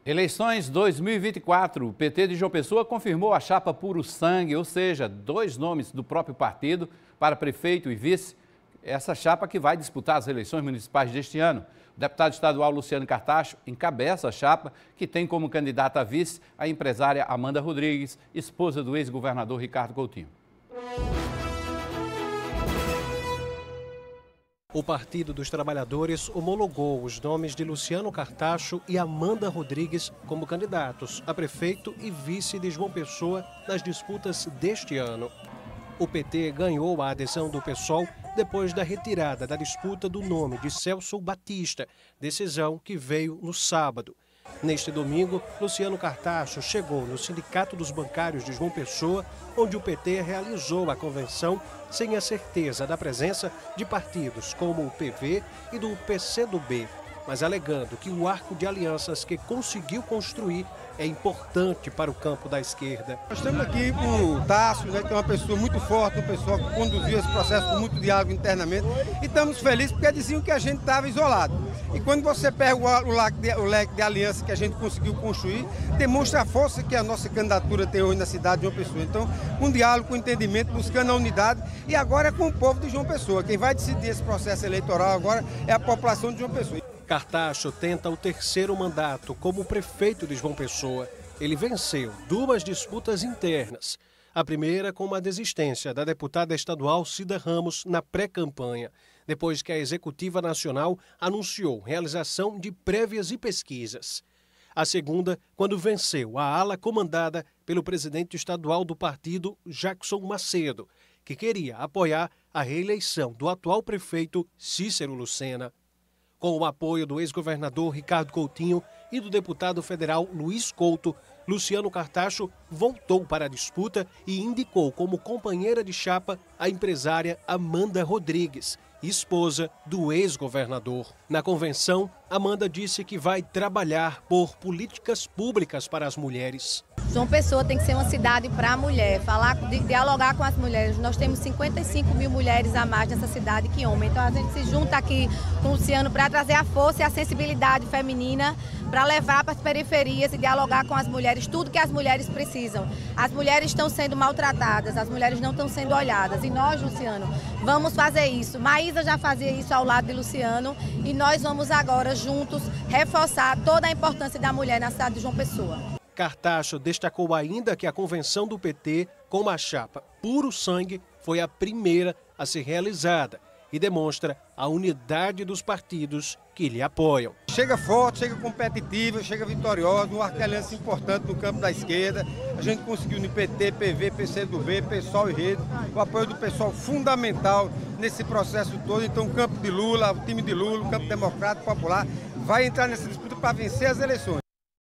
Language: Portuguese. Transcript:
Eleições 2024, o PT de João Pessoa confirmou a chapa Puro Sangue, ou seja, 2 nomes do próprio partido para prefeito e vice. Essa chapa que vai disputar as eleições municipais deste ano. O deputado estadual Luciano Cartacho encabeça a chapa, que tem como candidata a vice a empresária Amanda Rodrigues, esposa do ex-governador Ricardo Coutinho. O Partido dos Trabalhadores homologou os nomes de Luciano Cartacho e Amanda Rodrigues como candidatos a prefeito e vice de João Pessoa nas disputas deste ano. O PT ganhou a adesão do PSOL depois da retirada da disputa do nome de Celso Batista, decisão que veio no sábado. Neste domingo, Luciano Cartacho chegou no Sindicato dos Bancários de João Pessoa, onde o PT realizou a convenção sem a certeza da presença de partidos como o PV e do PCdoB, mas alegando que o arco de alianças que conseguiu construir é importante para o campo da esquerda. Nós estamos aqui com o Tasso, que é uma pessoa muito forte, uma pessoa que conduziu esse processo com muito diálogo internamente, e estamos felizes porque diziam que a gente estava isolado. E quando você pega o leque de aliança que a gente conseguiu construir, demonstra a força que a nossa candidatura tem hoje na cidade de João Pessoa. Então, com diálogo, com entendimento, buscando a unidade, e agora é com o povo de João Pessoa. Quem vai decidir esse processo eleitoral agora é a população de João Pessoa. Cartacho tenta o 3º mandato como prefeito de João Pessoa. Ele venceu 2 disputas internas. A primeira com uma desistência da deputada estadual Cida Ramos na pré-campanha, depois que a Executiva Nacional anunciou realização de prévias e pesquisas. A segunda, quando venceu a ala comandada pelo presidente estadual do partido, Jackson Macedo, que queria apoiar a reeleição do atual prefeito Cícero Lucena. Com o apoio do ex-governador Ricardo Coutinho e do deputado federal Luiz Couto, Luciano Cartacho voltou para a disputa e indicou como companheira de chapa a empresária Amanda Rodrigues, esposa do ex-governador. Na convenção, Amanda disse que vai trabalhar por políticas públicas para as mulheres. João Pessoa tem que ser uma cidade para a mulher, dialogar com as mulheres. Nós temos 55 mil mulheres a mais nessa cidade que homens. Então a gente se junta aqui com o Luciano para trazer a força e a sensibilidade feminina para levar para as periferias e dialogar com as mulheres tudo que as mulheres precisam. As mulheres estão sendo maltratadas, as mulheres não estão sendo olhadas. E nós, Luciano, vamos fazer isso. Maísa já fazia isso ao lado de Luciano e nós vamos agora juntos reforçar toda a importância da mulher na cidade de João Pessoa. Cartacho destacou ainda que a convenção do PT com a chapa Puro Sangue foi a primeira a ser realizada e demonstra a unidade dos partidos que lhe apoiam. Chega forte, chega competitiva, chega vitoriosa, um arco de aliança importante no campo da esquerda. A gente conseguiu no PT, PV, PCdoB, PSOL e Rede, o apoio do pessoal fundamental nesse processo todo. Então o campo de Lula, o time de Lula, o campo democrático popular vai entrar nessa disputa para vencer as eleições.